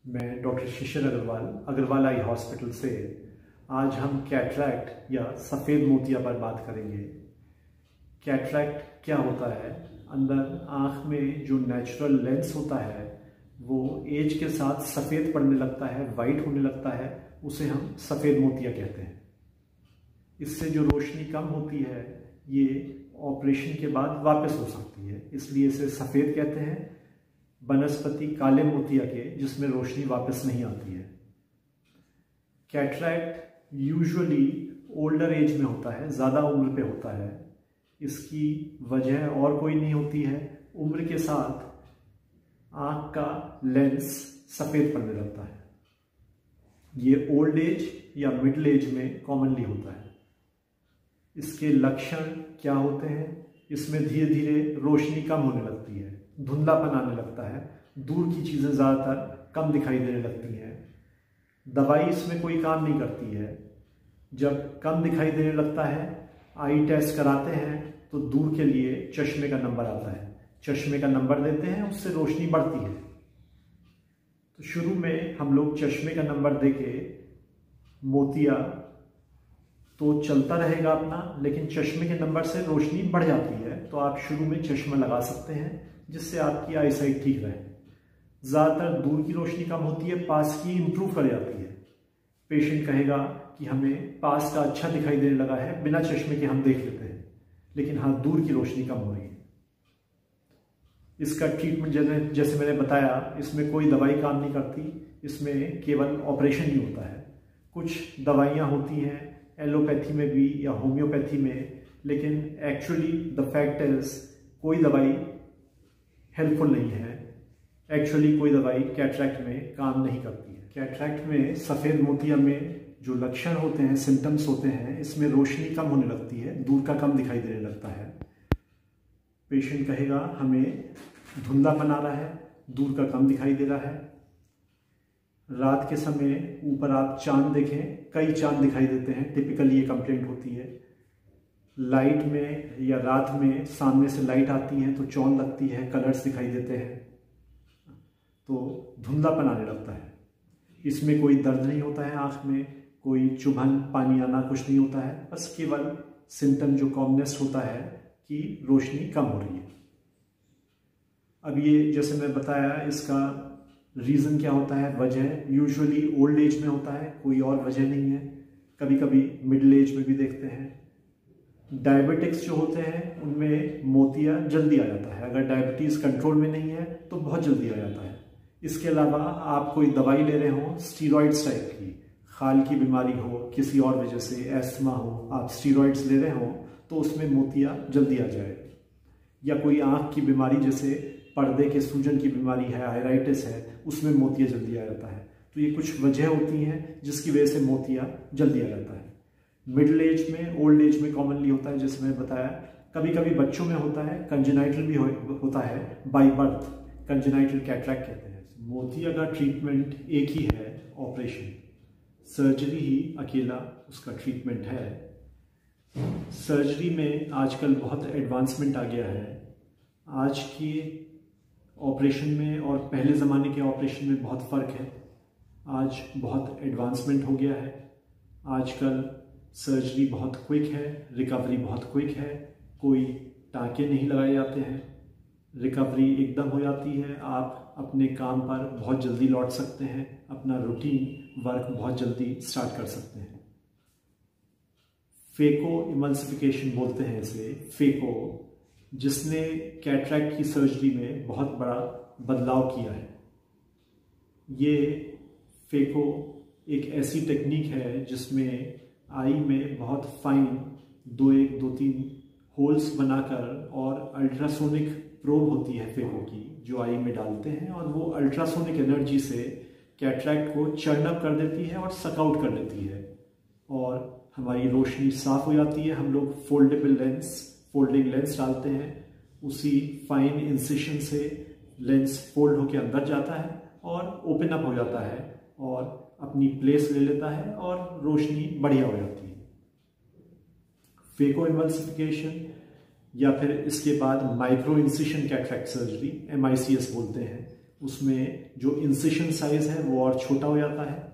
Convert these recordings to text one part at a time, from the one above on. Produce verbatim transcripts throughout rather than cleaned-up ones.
मैं doctor Shishir Agarwal Agarwal eye hospital से आज हम कैटरैक्ट या सफ़ेद मोतिया पर बात करेंगे। कैटरैक्ट क्या होता है? अंदर आँख में जो नेचुरल लेंस होता है वो एज के साथ सफ़ेद पड़ने लगता है, वाइट होने लगता है, उसे हम सफ़ेद मोतिया कहते हैं। इससे जो रोशनी कम होती है ये ऑपरेशन के बाद वापस हो सकती है, इसलिए इसे सफ़ेद कहते हैं, बनस्पति काले मोतिया के जिसमें रोशनी वापस नहीं आती है। कैटरैक्ट यूजुअली ओल्डर एज में होता है, ज़्यादा उम्र पे होता है। इसकी वजह और कोई नहीं होती है, उम्र के साथ आँख का लेंस सफ़ेद पड़ने लगता है। ये ओल्ड एज या मिडिल एज में कॉमनली होता है। इसके लक्षण क्या होते हैं? इसमें धीरे धीरे रोशनी कम होने लगती है, धुंधलापन आने लगता है, दूर की चीज़ें ज़्यादातर कम दिखाई देने लगती हैं। दवाई इसमें कोई काम नहीं करती है। जब कम दिखाई देने लगता है, आई टेस्ट कराते हैं तो दूर के लिए चश्मे का नंबर आता है, चश्मे का नंबर देते हैं, उससे रोशनी बढ़ती है। तो शुरू में हम लोग चश्मे का नंबर देके मोतिया तो चलता रहेगा अपना, लेकिन चश्मे के नंबर से रोशनी बढ़ जाती है, तो आप शुरू में चश्मा लगा सकते हैं जिससे आपकी आई साइट ठीक रहे। ज़्यादातर दूर की रोशनी कम होती है, पास की इम्प्रूव कर जाती है। पेशेंट कहेगा कि हमें पास का अच्छा दिखाई देने लगा है, बिना चश्मे के हम देख लेते हैं, लेकिन हाँ दूर की रोशनी कम हो रही है। इसका ट्रीटमेंट जैसे जैसे मैंने बताया, इसमें कोई दवाई काम नहीं करती, इसमें केवल ऑपरेशन ही होता है। कुछ दवाइयाँ होती हैं एलोपैथी में भी या होम्योपैथी में, लेकिन एक्चुअली द फैक्ट इज कोई दवाई हेल्पफुल नहीं है। एक्चुअली कोई दवाई कैटरैक्ट में काम नहीं करती है। कैटरैक्ट में सफ़ेद मोतिया में जो लक्षण होते हैं, सिम्टम्स होते हैं, इसमें रोशनी कम होने लगती है, दूर का कम दिखाई देने लगता है। पेशेंट कहेगा हमें धुंधलापन आ रहा है, दूर का कम दिखाई दे रहा है। रात के समय ऊपर आप चांद देखें, कई चांद दिखाई देते हैं, टिपिकली ये कंप्लेंट होती है। लाइट में या रात में सामने से लाइट आती है तो चौंध लगती है, कलर्स दिखाई देते हैं, तो धुंधलापन आने लगता है। इसमें कोई दर्द नहीं होता है, आँख में कोई चुभन, पानी आना कुछ नहीं होता है, बस केवल सिम्टम जो कॉमनेस होता है कि रोशनी कम हो रही है। अब ये जैसे मैं बताया, इसका रीज़न क्या होता है, वजह यूजुअली ओल्ड एज में होता है, कोई और वजह नहीं है। कभी कभी मिडिल एज में भी देखते हैं। डायबिटिक्स जो होते हैं उनमें मोतिया जल्दी आ जाता है, अगर डायबिटीज़ कंट्रोल में नहीं है तो बहुत जल्दी आ जाता है। इसके अलावा आप कोई दवाई ले रहे हो स्टीरॉइड्स टाइप की, खाल की बीमारी हो, किसी और वजह से एस्थमा हो, आप स्टीरॉइड्स ले रहे हो तो उसमें मोतिया जल्दी आ जाए। या कोई आँख की बीमारी जैसे पर्दे के सूजन की बीमारी है, आयराइटिस है, उसमें मोतिया जल्दी आ जाता है। तो ये कुछ वजह होती हैं जिसकी वजह से मोतिया जल्दी आ जाता है। मिडिल एज में, ओल्ड एज में कॉमनली होता है, जैसे मैंने बताया। कभी कभी बच्चों में होता है, कंजेनाइटल भी हो, होता है बाय बर्थ, कंजेनाइटल कैटरैक्ट कहते हैं। मोतिया का ट्रीटमेंट एक ही है, ऑपरेशन। सर्जरी ही अकेला उसका ट्रीटमेंट है। सर्जरी में आजकल बहुत एडवांसमेंट आ गया है। आज की ऑपरेशन में और पहले ज़माने के ऑपरेशन में बहुत फ़र्क है। आज बहुत एडवांसमेंट हो गया है। आजकल सर्जरी बहुत क्विक है, रिकवरी बहुत क्विक है, कोई टाँके नहीं लगाए जाते हैं, रिकवरी एकदम हो जाती है। आप अपने काम पर बहुत जल्दी लौट सकते हैं, अपना रूटीन वर्क बहुत जल्दी स्टार्ट कर सकते हैं। फेको इमल्सिफिकेशन बोलते हैं इसे, फेको, जिसने कैटरैक्ट की सर्जरी में बहुत बड़ा बदलाव किया है। ये फेको एक ऐसी टेक्निक है जिसमें आई में बहुत फाइन दो एक दो तीन होल्स बनाकर और अल्ट्रासोनिक प्रोब होती है फेको की, जो आई में डालते हैं, और वो अल्ट्रासोनिक एनर्जी से कैटरैक्ट को चर्न अप कर देती है और सकआउट कर देती है, और हमारी रोशनी साफ हो जाती है। हम लोग फोल्डेबल लेंस फोल्डिंग लेंस डालते हैं, उसी फाइन इंसिशन से लेंस फोल्ड होकर अंदर जाता है और ओपन अप हो जाता है और अपनी प्लेस ले लेता है और रोशनी बढ़िया हो जाती है। फेको इमल्सिफिकेशन या फिर इसके बाद micro incision cataract surgery, M I C S बोलते हैं, उसमें जो इंसिशन साइज है वो और छोटा हो जाता है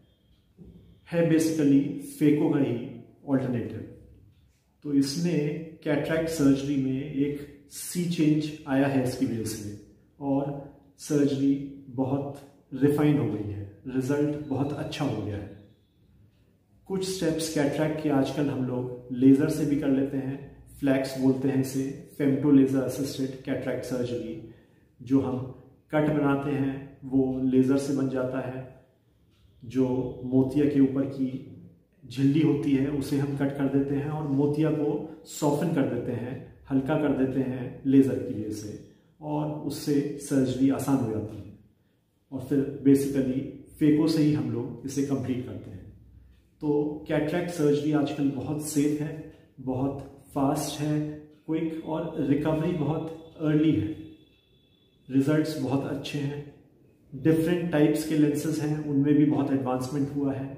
है बेसिकली फेको का ही ऑल्टरनेटिव। तो इसमें कैटरैक्ट सर्जरी में एक सी चेंज आया है इसकी वजह से, और सर्जरी बहुत रिफाइन हो गई है, रिजल्ट बहुत अच्छा हो गया है। कुछ स्टेप्स कैटरैक्ट के आजकल हम लोग लेज़र से भी कर लेते हैं, फ्लैक्स बोलते हैं इसे, femto laser assisted cataract surgery. जो हम कट बनाते हैं वो लेज़र से बन जाता है, जो मोतिया के ऊपर की झिल्ली होती है उसे हम कट कर देते हैं और मोतिया को सॉफ्टन कर देते हैं, हल्का कर देते हैं लेज़र की वजह से, और उससे सर्जरी आसान हो जाती है। और फिर बेसिकली फेको से ही हम लोग इसे कंप्लीट करते हैं। तो कैटरैक्ट सर्जरी आजकल बहुत सेफ है, बहुत फास्ट है, क्विक, और रिकवरी बहुत अर्ली है, रिजल्ट्स बहुत अच्छे हैं। डिफरेंट टाइप्स के लेंसेज हैं, उनमें भी बहुत एडवांसमेंट हुआ है।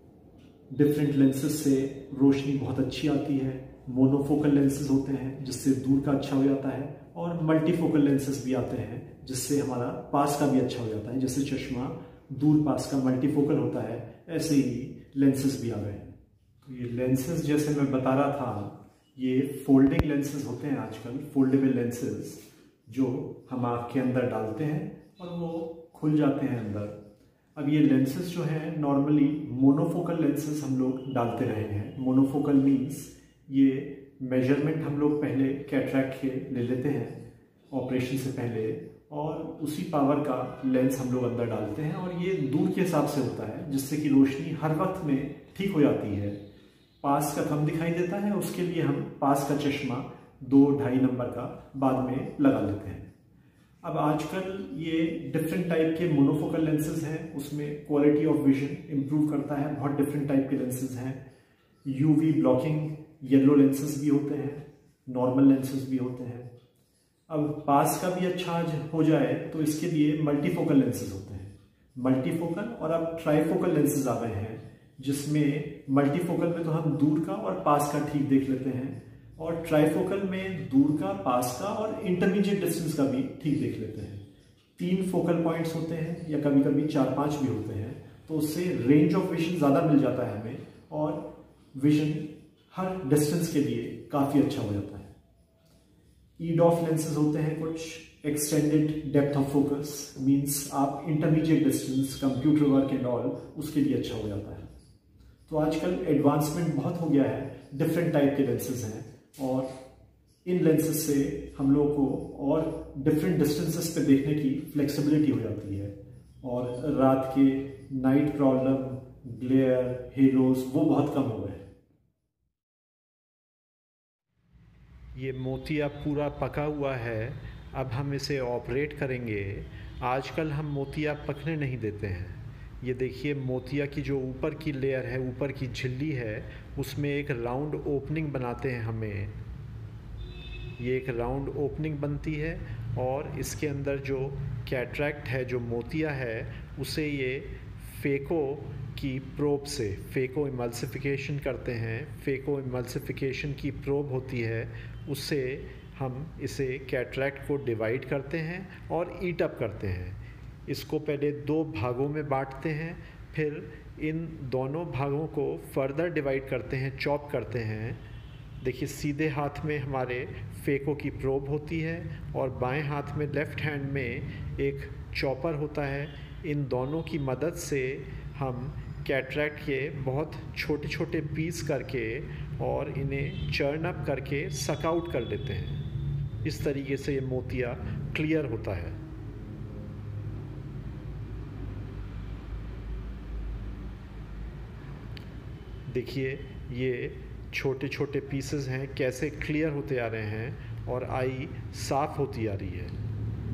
डिफरेंट लेंसेज से रोशनी बहुत अच्छी आती है। मोनोफोकल लेंसेज होते हैं जिससे दूर का अच्छा हो जाता है, और मल्टीफोकल लेंसेज भी आते हैं जिससे हमारा पास का भी अच्छा हो जाता है। जैसे चश्मा दूर पास का मल्टीफोकल होता है, ऐसे ही लेंसेज भी आ गए हैं। तो ये लेंसेज जैसे मैं बता रहा था, ये फोल्डिंग लेंसेज होते हैं आजकल, फोल्डेबल लेंसेज, जो हम आँख के अंदर डालते हैं और वो खुल जाते हैं अंदर। अब ये लेंसेज जो हैं नॉर्मली मोनोफोकल लेंसेज हम लोग डालते रहे हैं। मोनोफोकल मीन्स ये मेजरमेंट हम लोग पहले कैटरैक्ट के ले लेते हैं ऑपरेशन से पहले, और उसी पावर का लेंस हम लोग अंदर डालते हैं, और ये दूर के हिसाब से होता है जिससे कि रोशनी हर वक्त में ठीक हो जाती है। पास का कम दिखाई देता है, उसके लिए हम पास का चश्मा दो ढाई नंबर का बाद में लगा लेते हैं। अब आजकल ये डिफरेंट टाइप के मोनोफोकल लेंसेज हैं, उसमें क्वालिटी ऑफ विजन इम्प्रूव करता है। बहुत डिफरेंट टाइप के लेंसेज हैं। यूवी ब्लॉकिंग येलो लेंसेज भी होते हैं, नॉर्मल लेंसेज भी होते हैं। अब पास का भी अच्छा हो जाए तो इसके लिए मल्टीफोकल लेंसेज होते हैं, मल्टीफोकल, और अब ट्राईफोकल लेंसेज आ गए हैं जिसमें मल्टीफोकल में तो हम दूर का और पास का ठीक देख लेते हैं, और ट्राईफोकल में दूर का, पास का और इंटरमीडिएट डिस्टेंस का भी ठीक देख लेते हैं। तीन फोकल पॉइंट्स होते हैं या कभी कभी चार पांच भी होते हैं, तो उससे रेंज ऑफ विजन ज़्यादा मिल जाता है हमें, और विजन हर डिस्टेंस के लिए काफ़ी अच्छा हो जाता है। ई डॉफ लेंसेज होते हैं कुछ, extended depth of focus, means आप intermediate distance, computer work and all, उसके लिए अच्छा हो जाता है। तो आजकल एडवांसमेंट बहुत हो गया है, डिफरेंट टाइप के लेंसेज हैं, और इन लेंसेज से हम लोग को और डिफरेंट डिस्टेंसेस पे देखने की फ्लेक्सिबिलिटी हो जाती है, और रात के नाइट प्रॉब्लम, ग्लेयर, हेलोज, वो बहुत कम हो गए। ये मोतिया पूरा पका हुआ है, अब हम इसे ऑपरेट करेंगे। आजकल हम मोतिया पकने नहीं देते हैं। ये देखिए, मोतिया की जो ऊपर की लेयर है, ऊपर की झिल्ली है, उसमें एक राउंड ओपनिंग बनाते हैं हमें। ये एक राउंड ओपनिंग बनती है, और इसके अंदर जो कैटरैक्ट है, जो मोतिया है, उसे ये फेको की प्रोब से फेको इमल्सिफिकेशन करते हैं। फेको इमल्सिफिकेशन की प्रोब होती है, उससे हम इसे कैटरैक्ट को डिवाइड करते हैं और ईट अप करते हैं। इसको पहले दो भागों में बांटते हैं, फिर इन दोनों भागों को फर्दर डिवाइड करते हैं, चॉप करते हैं। देखिए, सीधे हाथ में हमारे फेको की प्रोब होती है, और बाएं हाथ में, लेफ़्ट हैंड में एक चॉपर होता है। इन दोनों की मदद से हम कैटरैक्ट के बहुत छोटे छोटे पीस करके और इन्हें चर्न अप करके सक आउट कर लेते हैं। इस तरीके से ये मोतिया क्लियर होता है। देखिए, ये छोटे छोटे पीसेस हैं, कैसे क्लियर होते आ रहे हैं, और आई साफ होती आ रही है।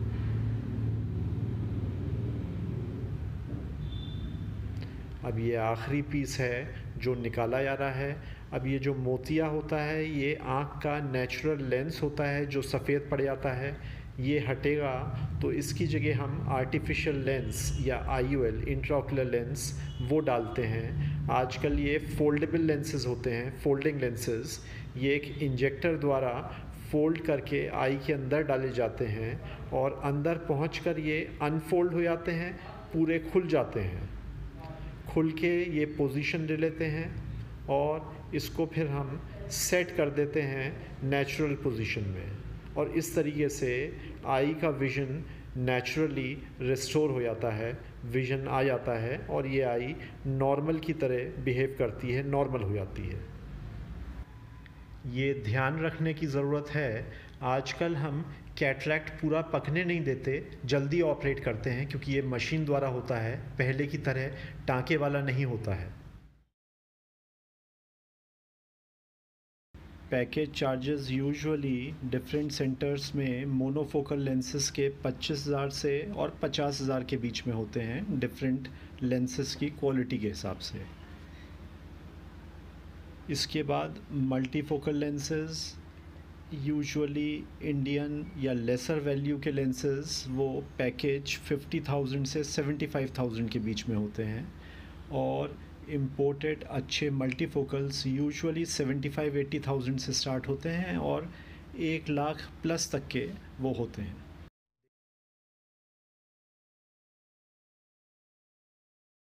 अब ये आखिरी पीस है जो निकाला जा रहा है। अब ये जो मोतिया होता है, ये आँख का नेचुरल लेंस होता है जो सफ़ेद पड़ जाता है। ये हटेगा तो इसकी जगह हम आर्टिफिशियल लेंस या I O L, intraocular lens, वो डालते हैं। आजकल ये फोल्डेबल लेंसेज होते हैं, फोल्डिंग लेंसेज। ये एक इंजेक्टर द्वारा फोल्ड करके आई के अंदर डाले जाते हैं और अंदर पहुंचकर ये अनफोल्ड हो जाते हैं, पूरे खुल जाते हैं। खुल के ये पोजीशन ले लेते हैं और इसको फिर हम सेट कर देते हैं नेचुरल पोजीशन में, और इस तरीके से आई का विज़न नेचुरली रिस्टोर हो जाता है, विज़न आ जाता है और ये आई नॉर्मल की तरह बिहेव करती है, नॉर्मल हो जाती है। ये ध्यान रखने की ज़रूरत है, आजकल हम कैटरैक्ट पूरा पकने नहीं देते, जल्दी ऑपरेट करते हैं क्योंकि ये मशीन द्वारा होता है, पहले की तरह टाँके वाला नहीं होता है। Package charges usually different centres में मोनोफोकल लेंसेज के पच्चीस हज़ार से और पचास हज़ार के बीच में होते हैं, डिफरेंट लेंसेज की क्वालिटी के हिसाब से। इसके बाद मल्टीफोकल लेंसेज, यूजुअली इंडियन या लेसर वैल्यू के लेंसेज वो पैकेज फिफ्टी थाउजेंड से सेवेंटी फाइव थाउजेंड के बीच में होते हैं, और इम्पोर्टेड अच्छे multifocals usually seventy five eighty thousand से स्टार्ट होते हैं और एक लाख प्लस तक के वो होते हैं।